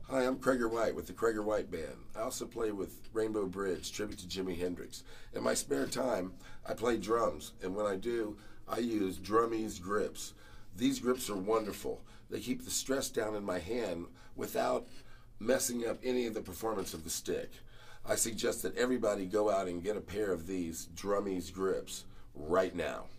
Hi, I'm Craiger White with the Craiger White Band. I also play with Rainbow Bridge, tribute to Jimi Hendrix. In my spare time, I play drums, and when I do, I use Drumeze grips. These grips are wonderful. They keep the stress down in my hand without messing up any of the performance of the stick. I suggest that everybody go out and get a pair of these Drumeze grips right now.